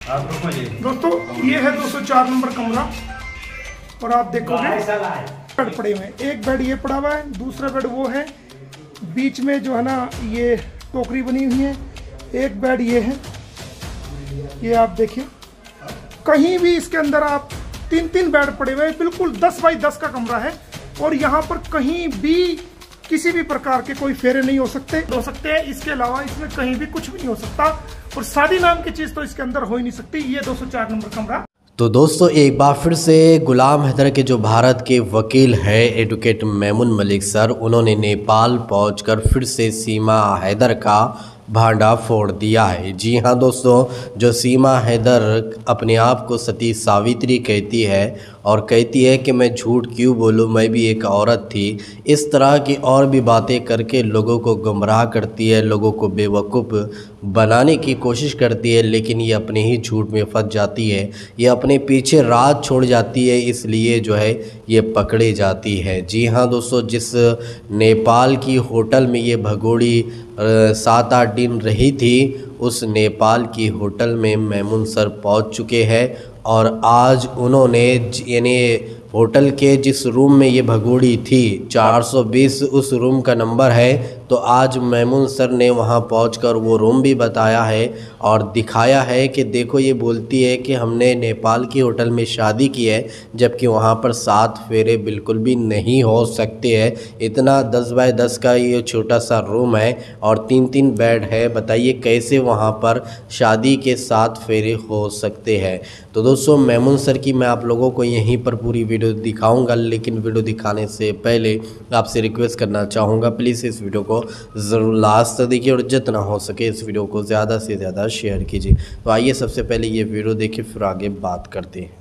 दोस्तों ये है 204 नंबर कमरा और आप देखोगे बेड पड़े हुए हैं। एक बेड ये पड़ा हुआ है, दूसरा बेड वो है, बीच में जो है ना ये टोकरी बनी हुई है। एक बेड ये है, ये आप देखिए। कहीं भी इसके अंदर आप तीन बेड पड़े हुए हैं। बिल्कुल 10 बाई 10 का कमरा है और यहाँ पर कहीं भी किसी भी प्रकार के कोई फेरे नहीं हो सकते हैं। इसके अलावा इसमें कहीं भी कुछ भी नहीं हो सकता और शादी नाम की चीज तो इसके अंदर हो ही नहीं सकती। ये 204 नंबर कमरा। तो दोस्तों एक बार फिर से गुलाम हैदर के जो भारत के वकील हैं एडवोकेट मेमुन मलिक सर, उन्होंने नेपाल पहुंचकर फिर से सीमा हैदर का भांडा फोड़ दिया है। जी हाँ दोस्तों, जो सीमा हैदर अपने आप को सती सावित्री कहती है और कहती है कि मैं झूठ क्यों बोलूँ, मैं भी एक औरत थी, इस तरह की और भी बातें करके लोगों को गुमराह करती है, लोगों को बेवकूफ़ बनाने की कोशिश करती है, लेकिन ये अपने ही झूठ में फंस जाती है, ये अपने पीछे राज छोड़ जाती है, इसलिए जो है ये पकड़ी जाती है। जी हाँ दोस्तों, जिस नेपाल की होटल में ये भगोड़ी 7-8 दिन रही थी, उस नेपाल की होटल में मेमुन सर पहुंच चुके हैं और आज उन्होंने यानी होटल के जिस रूम में ये भगोड़ी थी 420 उस रूम का नंबर है, तो आज मेमुन सर ने वहां पहुंचकर वो रूम भी बताया है और दिखाया है कि देखो ये बोलती है कि हमने नेपाल की होटल में शादी की है, जबकि वहां पर 7 फेरे बिल्कुल भी नहीं हो सकते हैं। इतना 10 बाय 10 का ये छोटा सा रूम है और 3-3 बेड है। बताइए कैसे वहां पर शादी के 7 फेरे हो सकते हैं। तो दोस्तों मेमुन सर की मैं आप लोगों को यहीं पर पूरी वीडियो दिखाऊंगा, लेकिन वीडियो दिखाने से पहले आपसे रिक्वेस्ट करना चाहूँगा, प्लीज़ इस वीडियो को ज़रूर लास्ट तक देखिए और जितना हो सके इस वीडियो को ज़्यादा से ज़्यादा शेयर कीजिए। तो आइए सबसे पहले ये वीडियो देखिए, फिर आगे बात करते हैं।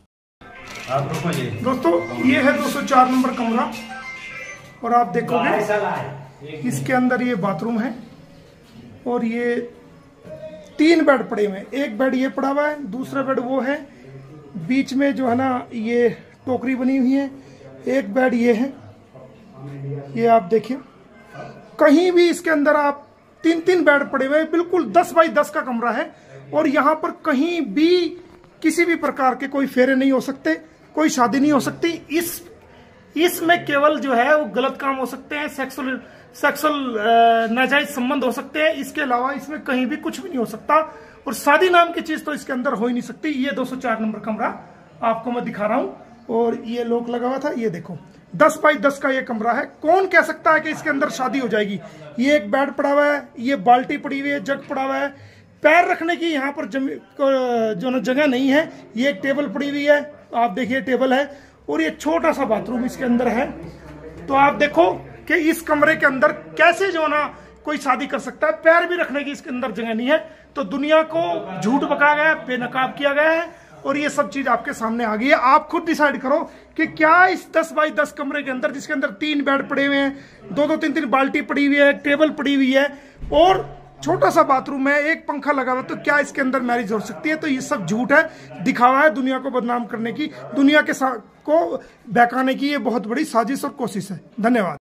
दोस्तों ये है 204 नंबर कमरा और आप देखोगे इसके अंदर ये बाथरूम है और ये 3 बेड पड़े हुए हैं। एक बेड ये पड़ा हुआ है, दूसरा बेड वो है, बीच में जो है ना ये टोकरी बनी हुई है। एक बेड ये है, ये आप देखिए। कहीं भी इसके अंदर आप तीन बेड पड़े हुए हैं। बिल्कुल 10 बाई 10 का कमरा है और यहाँ पर कहीं भी किसी भी प्रकार के कोई फेरे नहीं हो सकते, कोई शादी नहीं हो सकती। इसमें केवल जो है वो गलत काम हो सकते हैं, सेक्सुअल नाजायज संबंध हो सकते हैं। इसके अलावा इसमें कहीं भी कुछ भी नहीं हो सकता और शादी नाम की चीज तो इसके अंदर हो ही नहीं सकती। ये 204 नंबर कमरा आपको मैं दिखा रहा हूं और ये लॉक लगा हुआ था। ये देखो 10 बाई 10 का ये कमरा है। कौन कह सकता है कि इसके अंदर शादी हो जाएगी। ये एक बेड पड़ा हुआ है, ये बाल्टी पड़ी हुई है, जग पड़ा हुआ है, पैर रखने की यहाँ पर जो जगह नहीं है। ये एक टेबल पड़ी हुई है, आप देखिए टेबल है और ये छोटा सा बाथरूम इसके अंदर है। तो आप देखो कि इस कमरे के अंदर कैसे जो ना कोई शादी कर सकता है। पैर भी रखने की इसके अंदर जगह नहीं है। तो दुनिया को झूठ बका गया, बेनकाब किया गया है और ये सब चीज आपके सामने आ गई है। आप खुद डिसाइड करो कि क्या इस 10 बाई 10 कमरे के अंदर, जिसके अंदर 3 बेड पड़े हुए हैं, 2-2 3-3 बाल्टी पड़ी हुई है, टेबल पड़ी हुई है और छोटा सा बाथरूम है, एक पंखा लगा हुआ, तो क्या इसके अंदर मैरिज हो सकती है। तो ये सब झूठ है, दिखावा है, दुनिया को बदनाम करने की, दुनिया के को बहकाने की ये बहुत बड़ी साजिश और कोशिश है। धन्यवाद।